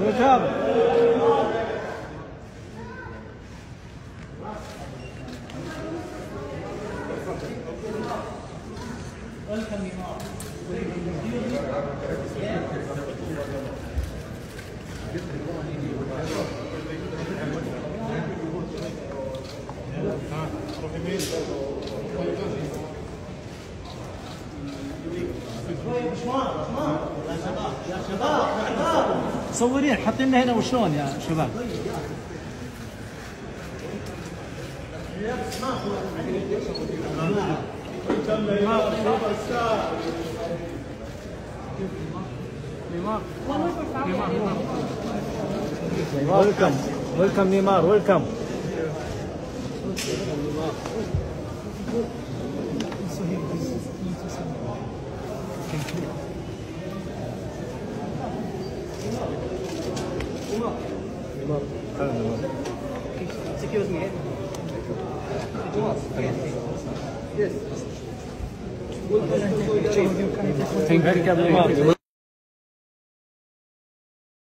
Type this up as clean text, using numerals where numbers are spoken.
مصورين حاطين هنا وشلون يا شباب؟ ويلكم نيمار ويلكم. Excuse me. Yes. Thank you.